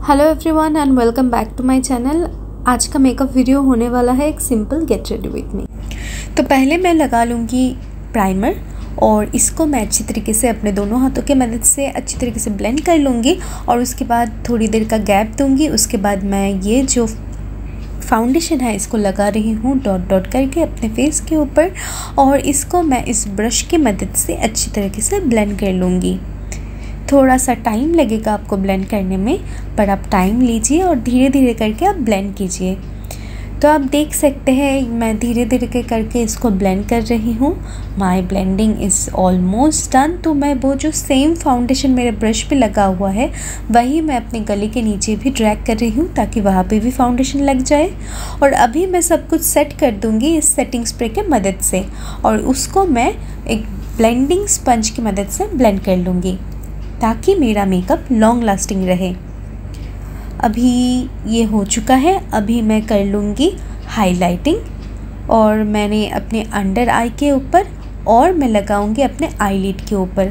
Hello everyone and welcome back to my channel. आज का makeup video होने वाला है एक simple get ready with me. तो पहले मैं लगा लूँगी प्राइमर और इसको मैं अच्छी तरीके से अपने दोनों हाथों के मदद से अच्छी तरीके से ब्लेंड कर लूँगी और उसके बाद थोड़ी देर का गैप दूँगी। उसके बाद मैं ये जो फाउंडेशन है इसको लगा रही हूँ डॉट डॉट करके अपने फेस के ऊपर और इसको मैं इस ब्रश की मदद से अच्छी तरीके से ब्लेंड कर लूँगी। थोड़ा सा टाइम लगेगा आपको ब्लेंड करने में, पर आप टाइम लीजिए और धीरे धीरे करके आप ब्लेंड कीजिए। तो आप देख सकते हैं मैं धीरे धीरे करके इसको ब्लेंड कर रही हूँ। My blending is almost done. तो मैं वो जो सेम फाउंडेशन मेरे ब्रश पे लगा हुआ है वही मैं अपने गले के नीचे भी ड्रैग कर रही हूँ ताकि वहाँ पे भी फाउंडेशन लग जाए। और अभी मैं सब कुछ सेट कर दूँगी इस सेटिंग स्प्रे के मदद से और उसको मैं एक ब्लेंडिंग स्पंज की मदद से ब्लेंड कर लूँगी ताकि मेरा मेकअप लॉन्ग लास्टिंग रहे। अभी ये हो चुका है। अभी मैं कर लूँगी हाइलाइटिंग और मैंने अपने अंडर आई के ऊपर और मैं लगाऊंगी अपने आईलिड के ऊपर।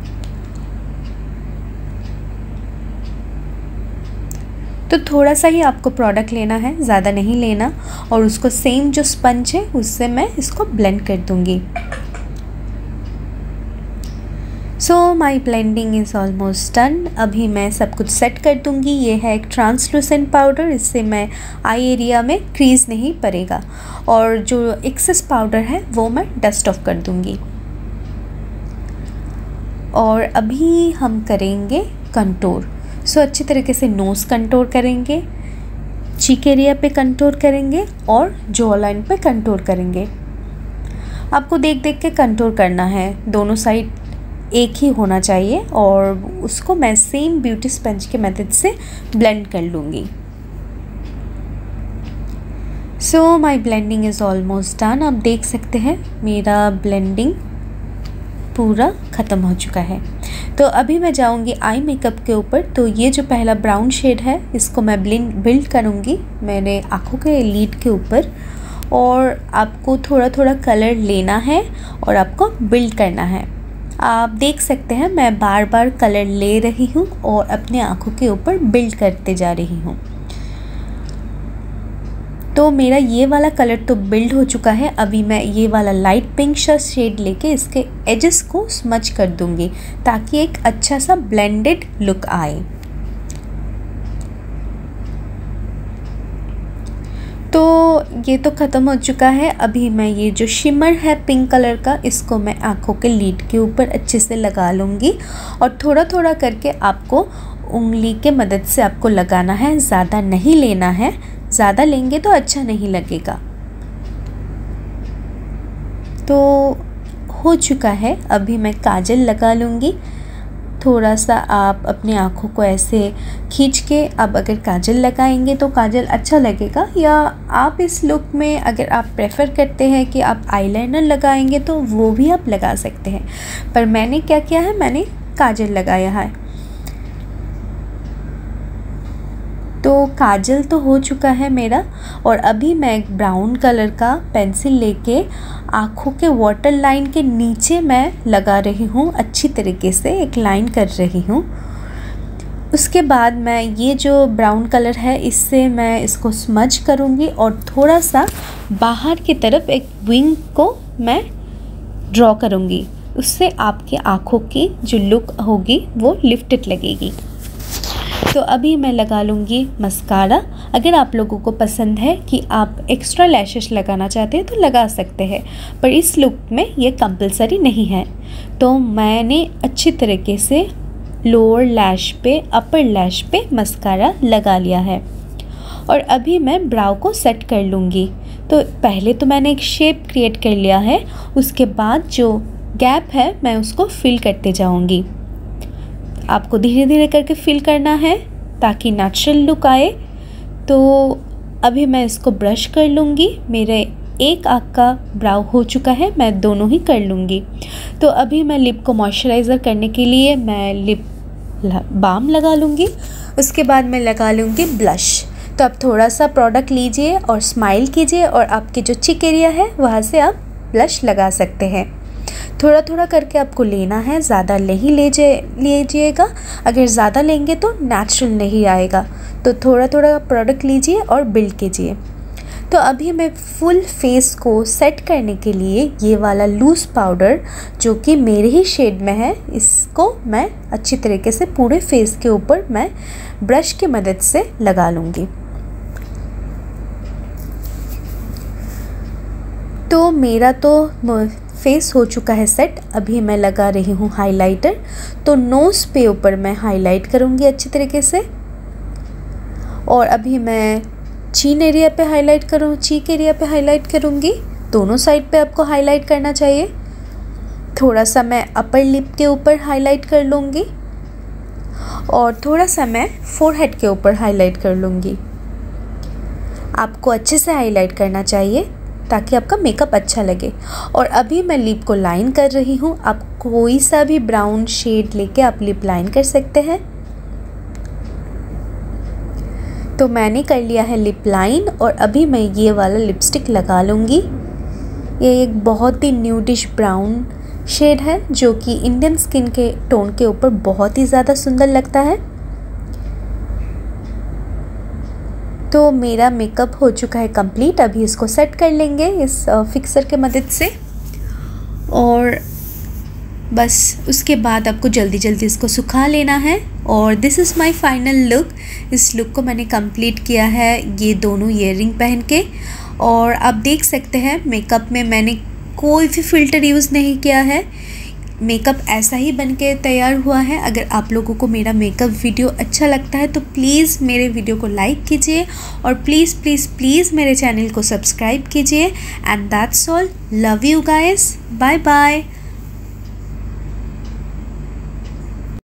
तो थोड़ा सा ही आपको प्रोडक्ट लेना है, ज़्यादा नहीं लेना, और उसको सेम जो स्पंज है उससे मैं इसको ब्लेंड कर दूँगी। So my blending is almost done. अभी मैं सब कुछ सेट कर दूँगी। ये है एक ट्रांसलूसेंट पाउडर, इससे मैं आई एरिया में क्रीज नहीं पड़ेगा और जो एक्सेस पाउडर है वो मैं डस्ट ऑफ कर दूँगी। और अभी हम करेंगे कंटूर। सो अच्छी तरीके से नोज़ कंटूर करेंगे, चीक एरिया पे कंटूर करेंगे और जॉ लाइन पे कंटूर करेंगे। आपको देख देख के कंटूर करना है, दोनों साइड एक ही होना चाहिए और उसको मैं सेम ब्यूटी स्पंज के मेथड से ब्लेंड कर लूँगी। So my blending is almost done. आप देख सकते हैं मेरा ब्लेंडिंग पूरा ख़त्म हो चुका है। तो अभी मैं जाऊँगी आई मेकअप के ऊपर। तो ये जो पहला ब्राउन शेड है इसको मैं बिल्ड करूँगी मेरे आँखों के लीड के ऊपर और आपको थोड़ा थोड़ा कलर लेना है और आपको बिल्ड करना है। आप देख सकते हैं मैं बार बार कलर ले रही हूँ और अपने आँखों के ऊपर बिल्ड करते जा रही हूँ। तो मेरा ये वाला कलर तो बिल्ड हो चुका है। अभी मैं ये वाला लाइट पिंक सा शेड लेके इसके एजेस को स्मच कर दूँगी ताकि एक अच्छा सा ब्लेंडेड लुक आए। तो ये तो ख़त्म हो चुका है। अभी मैं ये जो शिमर है पिंक कलर का इसको मैं आँखों के लीड के ऊपर अच्छे से लगा लूँगी और थोड़ा थोड़ा करके आपको उंगली के मदद से आपको लगाना है, ज़्यादा नहीं लेना है, ज़्यादा लेंगे तो अच्छा नहीं लगेगा। तो हो चुका है। अभी मैं काजल लगा लूँगी। थोड़ा सा आप अपने आँखों को ऐसे खींच के अब अगर काजल लगाएंगे तो काजल अच्छा लगेगा, या आप इस लुक में अगर आप प्रेफर करते हैं कि आप आईलाइनर लगाएंगे तो वो भी आप लगा सकते हैं। पर मैंने क्या किया है, मैंने काजल लगाया है। तो काजल तो हो चुका है मेरा और अभी मैं एक ब्राउन कलर का पेंसिल लेके आँखों के वाटर लाइन के नीचे मैं लगा रही हूँ, अच्छी तरीके से एक लाइन कर रही हूँ। उसके बाद मैं ये जो ब्राउन कलर है इससे मैं इसको स्मज करूँगी और थोड़ा सा बाहर की तरफ एक विंग को मैं ड्रॉ करूँगी। उससे आपकी आँखों की जो लुक होगी वो लिफ्टेड लगेगी। तो अभी मैं लगा लूँगी मस्कारा। अगर आप लोगों को पसंद है कि आप एक्स्ट्रा लैशेस लगाना चाहते हैं तो लगा सकते हैं, पर इस लुक में ये कंपलसरी नहीं है। तो मैंने अच्छी तरीके से लोअर लैश पे अपर लैश पे मस्कारा लगा लिया है और अभी मैं ब्राउ को सेट कर लूँगी। तो पहले तो मैंने एक शेप क्रिएट कर लिया है, उसके बाद जो गैप है मैं उसको फिल करते जाऊँगी। आपको धीरे धीरे करके फिल करना है ताकि नेचुरल लुक आए। तो अभी मैं इसको ब्रश कर लूँगी। मेरे एक आँख का ब्राउ हो चुका है, मैं दोनों ही कर लूँगी। तो अभी मैं लिप को मॉइस्चराइज़र करने के लिए मैं लिप बाम लगा लूँगी। उसके बाद मैं लगा लूँगी ब्लश। तो आप थोड़ा सा प्रोडक्ट लीजिए और स्माइल कीजिए और आपके जो चिक एरिया है वहाँ से आप ब्लश लगा सकते हैं। थोड़ा थोड़ा करके आपको लेना है, ज़्यादा नहीं लीजिएगा। अगर ज़्यादा लेंगे तो नेचुरल नहीं आएगा। तो थोड़ा थोड़ा प्रोडक्ट लीजिए और बिल्ड कीजिए। तो अभी मैं फुल फेस को सेट करने के लिए ये वाला लूज़ पाउडर जो कि मेरे ही शेड में है, इसको मैं अच्छी तरीके से पूरे फेस के ऊपर मैं ब्रश की मदद से लगा लूँगी। तो मेरा तो फेस हो चुका है सेट। अभी मैं लगा रही हूँ हाइलाइटर। तो नोज़ पे ऊपर मैं हाइलाइट करूँगी अच्छी तरीके से, और अभी मैं चीक एरिया पे हाइलाइट करूँगी। दोनों साइड पे आपको हाइलाइट करना चाहिए। थोड़ा सा मैं अपर लिप के ऊपर हाइलाइट कर लूँगी और थोड़ा सा मैं फोरहेड के ऊपर हाइलाइट कर लूँगी। आपको अच्छे से हाइलाइट करना चाहिए ताकि आपका मेकअप अच्छा लगे। और अभी मैं लिप को लाइन कर रही हूँ। आप कोई सा भी ब्राउन शेड लेके आप लिप लाइन कर सकते हैं। तो मैंने कर लिया है लिप लाइन और अभी मैं ये वाला लिपस्टिक लगा लूँगी। ये एक बहुत ही न्यूडिश ब्राउन शेड है जो कि इंडियन स्किन के टोन के ऊपर बहुत ही ज़्यादा सुंदर लगता है। तो मेरा मेकअप हो चुका है कंप्लीट। अभी इसको सेट कर लेंगे इस फिक्सर के मदद से, और बस उसके बाद आपको जल्दी जल्दी इसको सुखा लेना है। और this is my final look. इस लुक को मैंने कंप्लीट किया है ये दोनों ईयररिंग पहन के। और आप देख सकते हैं मेकअप में मैंने कोई भी फ़िल्टर यूज़ नहीं किया है। मेकअप ऐसा ही बन के तैयार हुआ है। अगर आप लोगों को मेरा मेकअप वीडियो अच्छा लगता है तो प्लीज़ मेरे वीडियो को लाइक कीजिए और प्लीज़ प्लीज़ प्लीज़ मेरे चैनल को सब्सक्राइब कीजिए। And that's all. Love you guys. Bye bye.